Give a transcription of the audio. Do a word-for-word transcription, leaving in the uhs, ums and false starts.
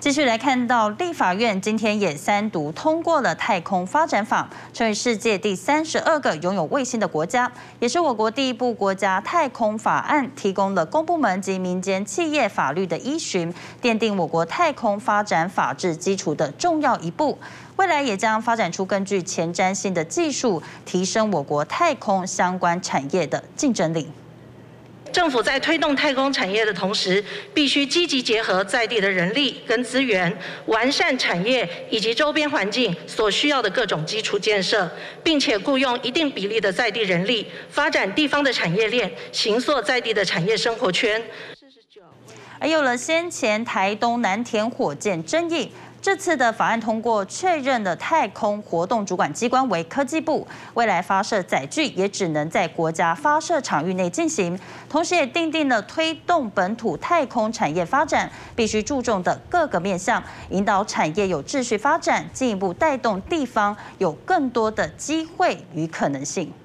继续来看到，立法院今天也三读通过了太空发展法，成为世界第三十二个拥有卫星的国家，也是我国第一部国家太空法案，提供了公部门及民间企业法律的依循，奠定我国太空发展法治基础的重要一步。未来也将发展出更具前瞻性的技术，提升我国太空相关产业的竞争力。 政府在推动太空产业的同时，必须积极结合在地的人力跟资源，完善产业以及周边环境所需要的各种基础建设，并且雇用一定比例的在地人力，发展地方的产业链，形塑在地的产业生活圈。 而有了先前台东南田火箭争议。 这次的法案通过，确认了太空活动主管机关为科技部，未来发射载具也只能在国家发射场域内进行。同时，也订定了推动本土太空产业发展必须注重的各个面向，引导产业有秩序发展，进一步带动地方有更多的机会与可能性。